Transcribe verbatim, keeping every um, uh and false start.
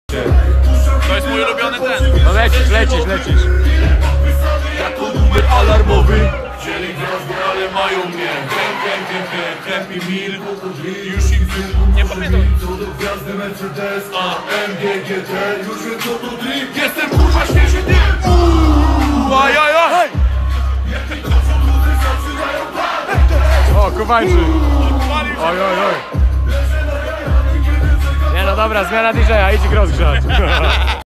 To jest mój ulubiony ten. No lecisz, lecisz, lecisz. Jako numer alarmowy. Chcieli gwiazdy, ale mają mnie. Happy Meal. Już im nie pamiętam. Gwiazdy Mercedes, a M G G T. Już wiem co to drip. Jestem kurwa świeży typ. Ajajaj. O, Kubańczyk. Oj, oj, oj. Nie no dobra, zmiana D J a, idź ich rozgrzać.